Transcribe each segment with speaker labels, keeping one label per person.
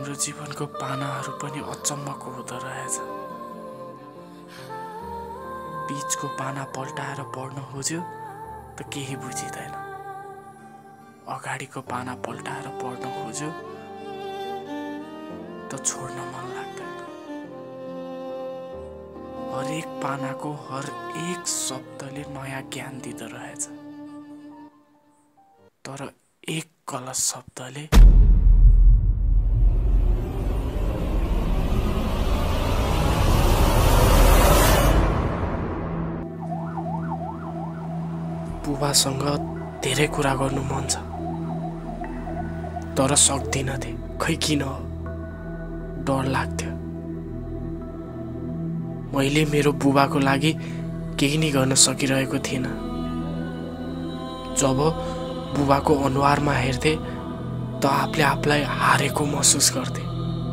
Speaker 1: हाम्रो जीवनको पानाहरू पनि अचम्मको हुँदो रहेछ। बीचको पाना पल्टाएर पढ्न खोज्यो त केही बुझिँदैन, अगाडिको पाना पल्टाएर पढ्न खोज्यो त छोड्न मन लाग्दैन। हरेक पानाको हर एक शब्दले नयाँ ज्ञान दिँदो रहेछ, तर एक गलत शब्दले बुबासँग धेरै कुरा गर्नु मन छ, तर सक्दिनँ थिएँ। खै किन हो? डर लाग्थ्यो। मैले मेरो बुबाको लागि केही नै गर्न सकिरहेको थिइनँ। जब बुबाको अनुहारमा हेर्थे त आफूले आफूलाई हारेको महसुस गर्थे।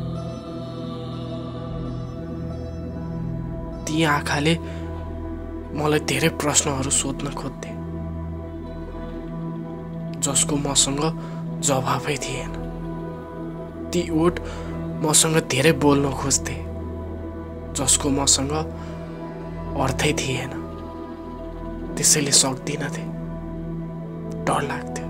Speaker 1: ती आँखाले मलाई धेरै प्रश्नहरू सोध्न खोज्थे, जसको मसँग जवाफै थिएन। ती ओठ मसँग धेरै बोल्न खोज्थे, जसको मसँग अर्थै थिएन। त्यसैले सक्दिनँ थिएँ, डर लाग्थ्यो।